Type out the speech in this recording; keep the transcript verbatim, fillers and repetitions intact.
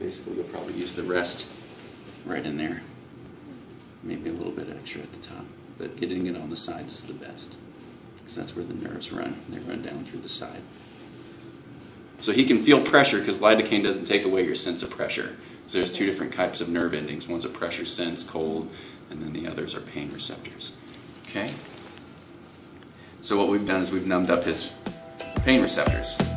basically you'll probably use the rest right in there. Maybe a little bit extra at the top, but getting it on the sides is the best, because that's where the nerves run. They run down through the side. So he can feel pressure, because lidocaine doesn't take away your sense of pressure. So there's two different types of nerve endings. One's a pressure sense, cold, and then the others are pain receptors. Okay? So what we've done is we've numbed up his pain receptors.